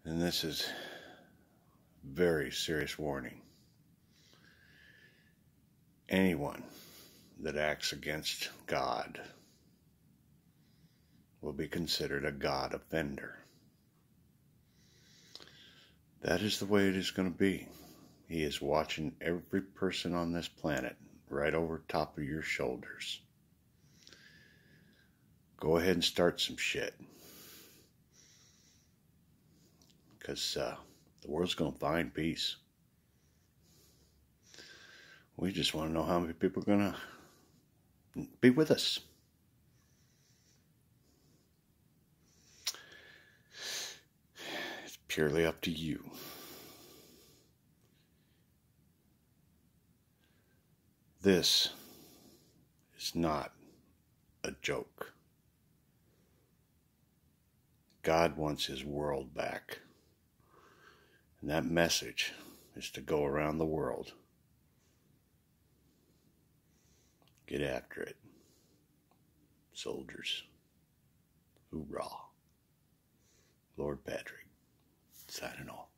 And this is very serious warning. Anyone that acts against God will be considered a God offender. That is the way it is going to be. He is watching every person on this planet right over top of your shoulders. Go ahead and start some shit. Because the world's going to find peace. We just want to know how many people are going to be with us. It's purely up to you. This is not a joke. God wants his world back. And that message is to go around the world. Get after it. Soldiers. Hoorah. Lord Patrick, signing off.